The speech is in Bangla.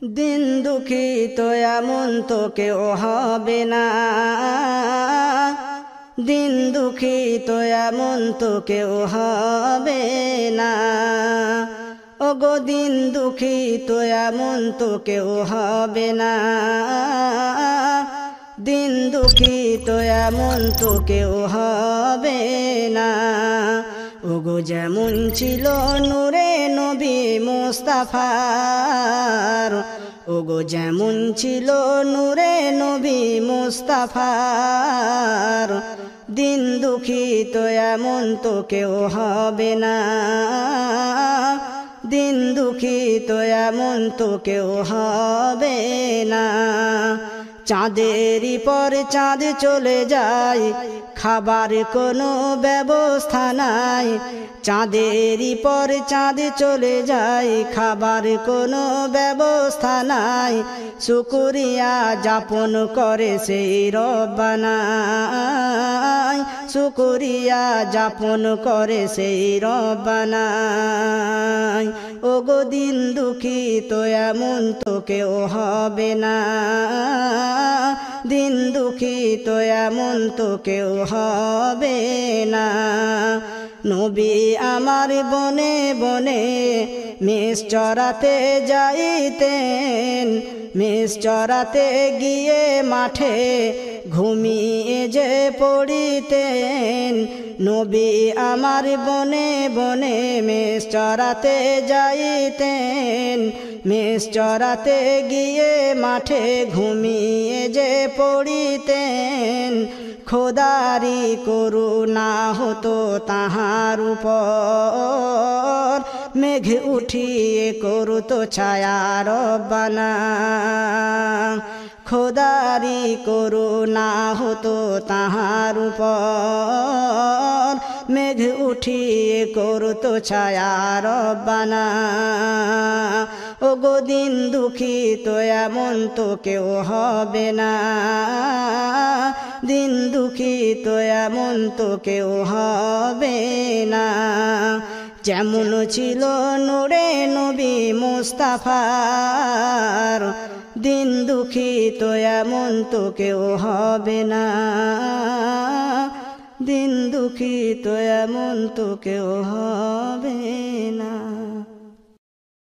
দিন দুঃখিত এমন তো কেউ হবে না, দিন দুঃখিত এমন তো কেউ হবে না। ওগো দিন দুঃখিত এমন তো কেউ হবে না, দিন দুঃখিত এমন তো কেউ হবে না। ওগো যেমন ছিল নূরে নবী মুস্তাফার, ওগো যেমন ছিল নূরে নবী মুস্তাফার, দিন দুঃখিত এমন তো কেউ হবে না, দিন দুঃখিত এমন তো কেউ হবে না। চাঁদেরই পর চাঁদ চলে যায়, খাবার কোনো ব্যবস্থা নাই। চাঁদেরই পর চাঁদ চলে যায়, খাবার কোনো ব্যবস্থা নাই। শুকরিয়া যাপন করে সেই রব্বানা, শুকরিয়া যাপন করে সেই রব্বানা। ওগো দিন দুঃখিত এমন তো কেউ হবে না, দিন দুঃখিত এমন তো কেউ হবে না। নবী আমার বনে বনে মেষ চরাতে যাইতেন, মেষ চরাতে গিয়ে মাঠে ঘুমিয়ে যে পড়িতেন। নবী আমার বনে বনে মেষ চরাতে যাইতেন, মেষ চরাতে গিয়ে মাঠে ঘুমিয়ে যে পড়িতেন। খোদারি করুণা হতো তাহার উপর, মেঘ উঠিয়ে করতো ছায়া রব্বানা। খোদারি করুণা হতো তাহার উপর, মেঘ উঠিয়ে করতো ছায়া রব্বানা। ওগো দিন দুঃখিত এমন তো কেউ হবে না, দিন দুঃখিত এমন তো কেউ হবে না। যেমন ছিল নূরে নবী মুস্তাফার, দিন দুঃখিত এমন তো কেউ হবে না, দিন দুঃখিত এমন তো কেউ হবে না।